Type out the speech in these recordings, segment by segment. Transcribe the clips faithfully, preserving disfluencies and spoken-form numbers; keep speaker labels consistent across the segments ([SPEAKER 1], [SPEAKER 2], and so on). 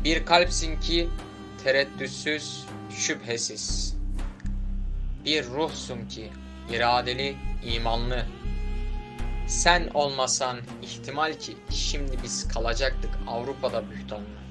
[SPEAKER 1] Bir kalpsin ki tereddütsüz, şüphesiz. Bir ruhsun ki iradeli, imanlı. Sen olmasan ihtimal ki şimdi biz kalacaktık Avrupa'da bühtanlı.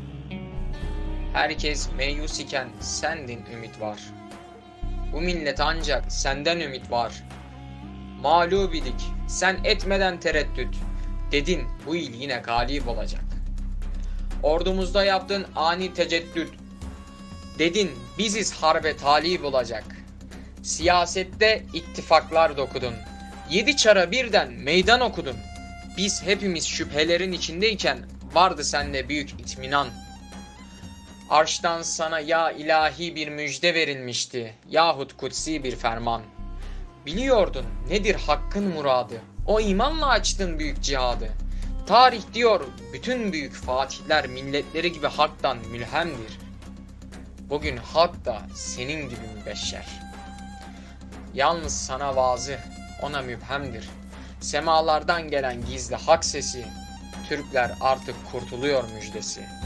[SPEAKER 1] Herkes meyus iken sendin ümit var. Bu millet ancak senden ümit var. Mağlup idik, sen etmeden tereddüt. Dedin bu il yine galip olacak. Ordumuzda yaptın ani teceddüt. Dedin biziz harbe talip olacak. Siyasette ittifaklar dokudun. Yedi çara birden meydan okudun. Biz hepimiz şüphelerin içindeyken vardı sende büyük itminan. Arştan sana ya ilahi bir müjde verilmişti yahut kutsi bir ferman. Biliyordun nedir hakkın muradı. O imanla açtın büyük cihadı. Tarih diyor bütün büyük fatihler milletleri gibi haktan mülhemdir. Bugün halk da senin gibi mübeşşer. Yalnız sana vaazı ona müphemdir. Semalardan gelen gizli hak sesi, Türkler artık kurtuluyor müjdesi.